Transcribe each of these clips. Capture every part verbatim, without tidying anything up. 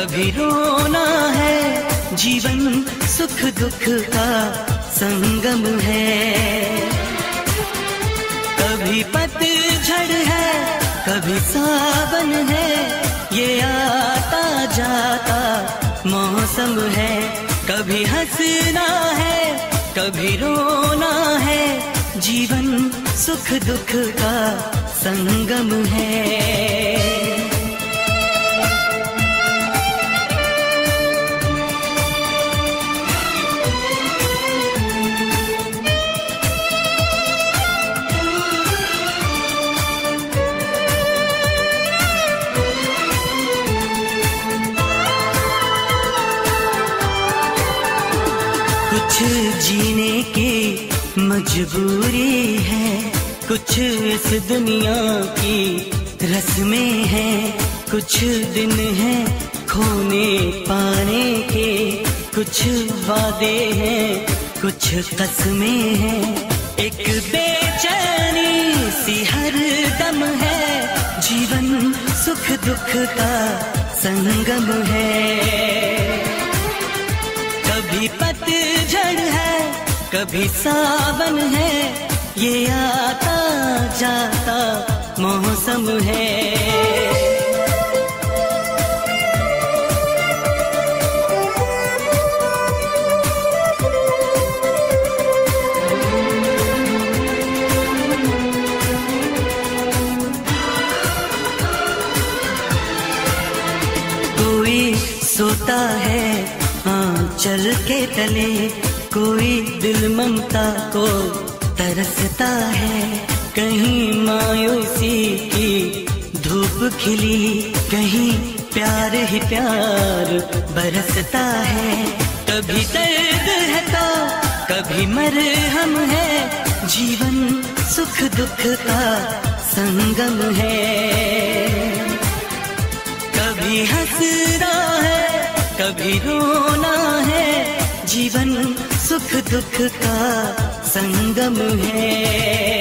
कभी रोना है, जीवन सुख दुख का संगम है। कभी पतझड़ है, कभी सावन है, ये आता जाता मौसम है। कभी हंसना है, कभी रोना है, जीवन सुख दुख का संगम है। कुछ जीने की मजबूरी है, कुछ इस दुनिया की रस्में हैं। कुछ दिन हैं खोने पाने के, कुछ वादे हैं, कुछ कसमें हैं। एक बेचैनी सी हर दम है, जीवन सुख दुख का संगम है। कभी पतझड़ है, कभी सावन है, ये आता जाता मौसम है। कोई सोता है आंचल के तले, कोई दिल ममता को तरसता है। कहीं मायूसी की धूप खिली, कहीं प्यार ही प्यार बरसता है। कभी दर्द है तो कभी मरहम है, जीवन सुख दुख का संगम है। कभी हंसना है, कभी रोना है, जीवन सुख दुख का संगम है।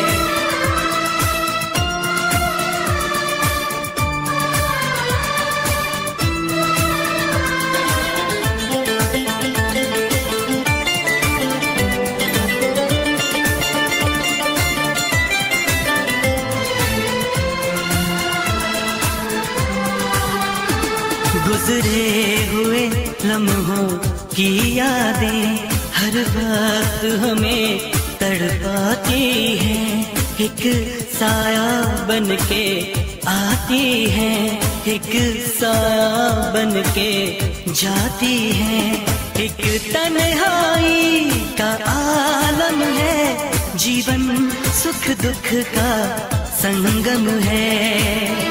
गुजरे हुए लम्हों की यादें हर बात हमें तड़पाती है। एक साया बन के आती है, एक साया बन के जाती है। एक तन्हाई का आलम है, जीवन सुख दुख का संगम है।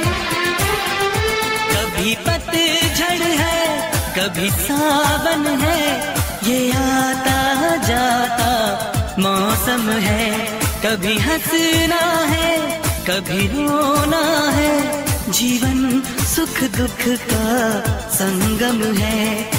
कभी पतझड़ है, कभी सावन है, ये आता जाता मौसम है। कभी हंसना है, कभी रोना है, जीवन सुख दुख का संगम है।